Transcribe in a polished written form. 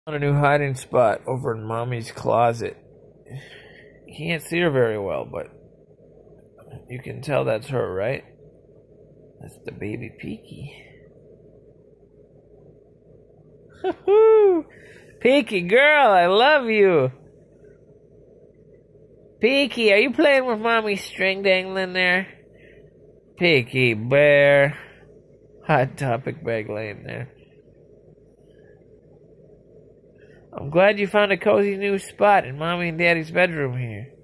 On a new hiding spot over in Mommy's closet. You can't see her very well, but you can tell that's her, right? That's the baby Peaky. Peaky girl, I love you. Peaky, are you playing with Mommy's string dangling there? Peaky bear. Hot Topic bag laying there. I'm glad you found a cozy new spot in Mommy and Daddy's bedroom here.